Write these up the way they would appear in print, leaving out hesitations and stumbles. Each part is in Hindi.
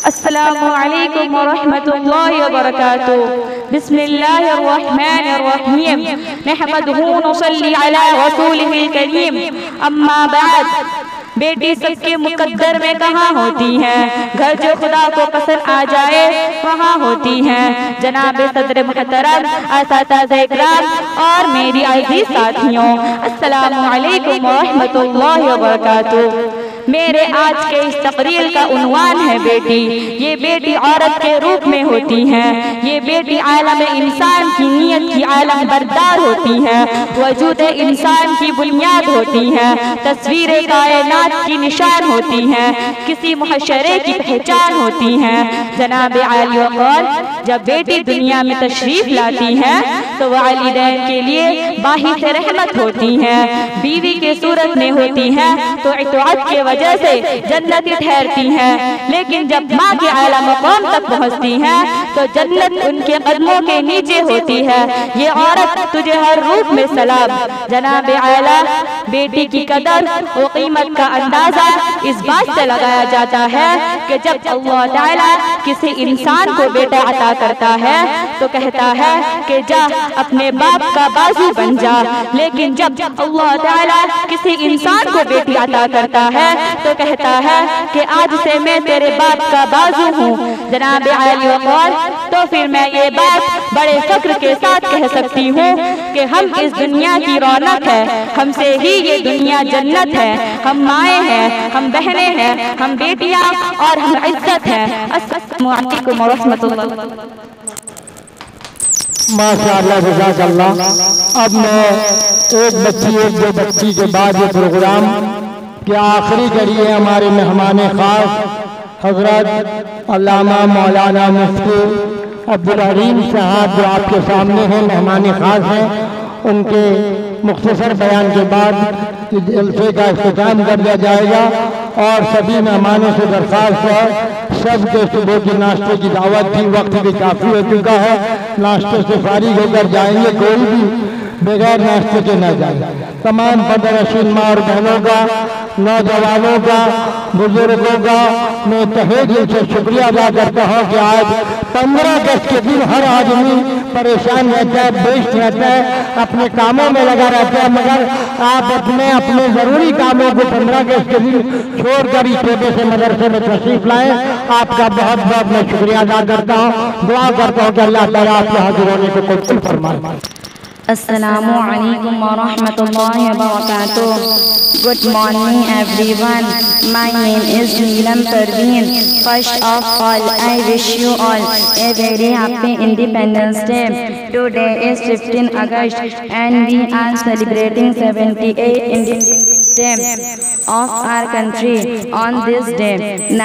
अस्सलामु अलैकुम वरहमतुल्लाहि वबरकातुहू। बिस्मिल्लाहिर्रहमानिर्रहीम। नहमदुहू व नसल्ली अला रसूलिहिल करीम। अम्मा बाद। बेटी सबके मुकद्दर में कहाँ होती हैं, घर जो खुदा को पसंद आ जाए वहाँ होती हैं। जनाब सदर मुहतरम, असातिज़ा इकराम और मेरी अज़ीज़ साथियों, अस्सलामु अलैकुम वरहमतुल्लाहि वबरकातुहू। मेरे आज के इस तकरीर का उन्वान है बेटी। ये बेटी औरत के रूप में होती हैं। ये बेटी आलम इंसान की नीयत की आलम बरदार होती हैं। वजूद इंसान की बुनियाद होती हैं। तस्वीर कायनात की निशान होती हैं। किसी मुहशरे की पहचान होती हैं। जनाब आली वक़ार जब बेटी दुनिया में तशरीफ लाती हैं तो वालिदैन के लिए बाहिस रहमत होती हैं। बीवी के सूरत में होती हैं तो इताअत के वजह से जन्नती ठहरती हैं। लेकिन जब माँ के आला मकाम तक पहुँचती हैं तो जन्नत उनके कदमों के नीचे होती है। ये औरत तुझे हर रूप में सलाम। जनाब आला बेटी की कदर और कीमत का अंदाजा इस बात से लगाया जाता है कि जब अल्लाह ताला किसी इंसान को बेटा अता करता है तो कहता है कि जा अपने बाप का बाजू बन जा। लेकिन जब अल्लाह ताला किसी इंसान को बेटी अता करता है तो कहता है कि आज से मैं तेरे बाप का बाजू हूँ। जनाब आली वक़ार तो फिर मैं ये बात बड़े फक्र के साथ कह सकती हूँ कि हम इस दुनिया की रौनक है, हमसे ही ये दुनिया जन्नत है। हम माएँ हैं, हम बहनें हैं, हम बेटियाँ और हम इज्जत हैं। अस्सलामु अलैकुम वरहमतुल्लाह। माशाअल्लाह जज़ाकल्लाह। अब मैं एक दो बच्ची के बाद ये प्रोग्राम के आखिरी करिए हमारे मेहमान खास हजरत अल्लामा मौलाना मुफ्ती अब्दुल हलीम साहब जो आपके सामने हैं, मेहमान खास हैं, उनके मुख्तसर बयान के बाद जलसे का इख्तिताम कर दिया जाएगा। और सभी मेहमानों से दरख्वास्त है, सबके सुबह के नाश्ते की दावत थी, वक्त भी काफ़ी हो चुका है, नाश्ते से फारिग होकर जाएंगे, कोई भी बगैर नाश्ते के न जाए। तमाम पदरशीन माँ और बहनों का, नौजवानों का, बुजुर्गों का मैं तहे दिल से शुक्रिया अदा करता हूँ कि आज 15 अगस्त के दिन हर आदमी परेशान रहता है, व्यस्त रहता है, अपने कामों में लगा रहता है, मगर आप अपने ज़रूरी कामों को 15 अगस्त के दिन छोड़कर इस छोटे से मदरसे में तशरीफ लाएं। आपका बहुत बहुत मैं शुक्रिया अदा करता हूँ। दुआ करता हूँ कि अल्लाह ताला आपके हाजिर होने को कबूल फरमाए। Assalamu alaikum wa rahmatullahi wa barakatuh. Good morning everyone. My name is Neelam Parveen. First of all, I wish you all a very happy Independence Day. Today is 15 August and we are celebrating 78th Independence Day of our country. On this day,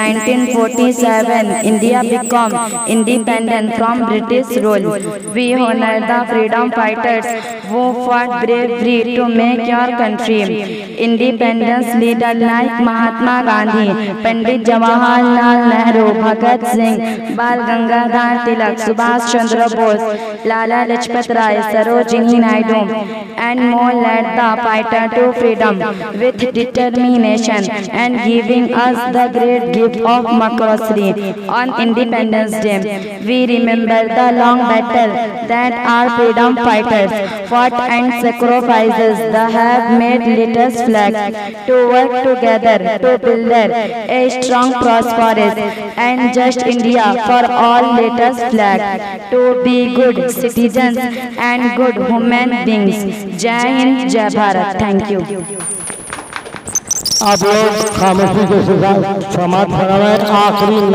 1947, India became independent from British rule. We honor the freedom fighters who fought bravely to make your country. Independence leaders like Mahatma Gandhi, Pandit Jawaharlal Nehru, Bhagat Singh, Bal Gangadhar Tilak, Subhash Chandra Bose, Lala Lajpat Rai, Sarojini Naidu, and more led the fighter to freedom with determination and giving us the great gift of democracy. On Independence Day, we remember the long battle that our freedom fighters fought and sacrifices that have made latest flag to work together to build a strong, prosperous and just India for all. Latest flag to be good citizens and good human beings. Jai Hind, Jai Bharat. Thank you. आप लोग खामोशी के साथ समाप्त फरमाएं। आखिरी